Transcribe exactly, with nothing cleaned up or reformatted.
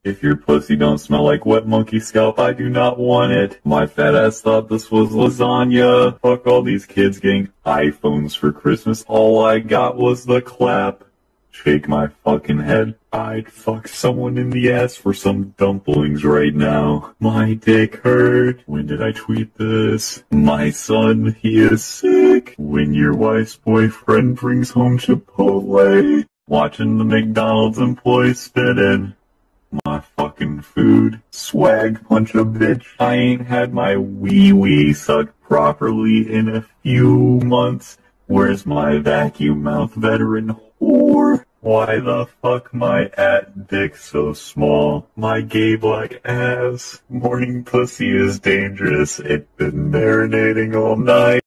If your pussy don't smell like wet monkey scalp, I do not want it. My fat ass thought this was lasagna. Fuck all these kids getting iPhones for Christmas. All I got was the clap. Shake my fucking head. I'd fuck someone in the ass for some dumplings right now. My dick hurt. When did I tweet this? My son, he is sick. When your wife's boyfriend brings home Chipotle. Watching the McDonald's employees spit in my fucking food. Swag punch a bitch. I ain't had my wee wee sucked properly in a few months. Where's my vacuum mouth veteran whore? Why the fuck my at dick so small? My gay black ass. Morning pussy is dangerous. It's been marinating all night.